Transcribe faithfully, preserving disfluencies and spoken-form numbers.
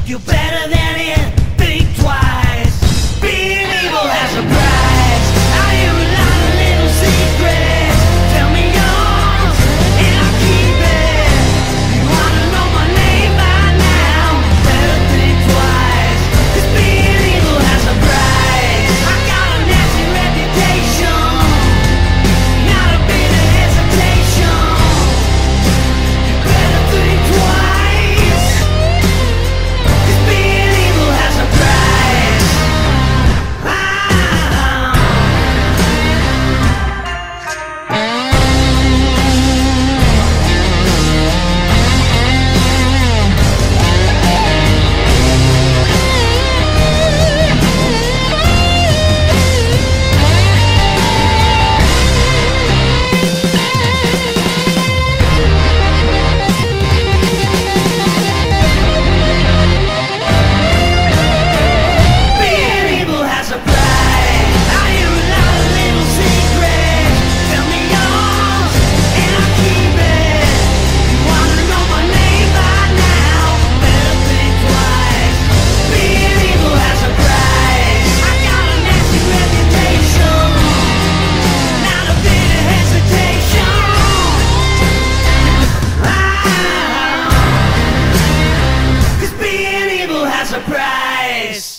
You're better than it, think twice. Being evil has a price. I hear a lot of little secrets. Tell me yours, and I'll keep it. You wanna know my name by now? Better think twice, 'cause being evil has a price. I got a nasty reputation, not a bit of hesitation. You better think twice, 'cause being evil has a price. Being evil has a price. I hear a lot of little secrets. Tell me yours, and I'll keep it. You wanna know my name by now? Better think twice. Being evil has a price. I got a nasty reputation, not a bit of hesitation. Ah, 'cause being evil has a price.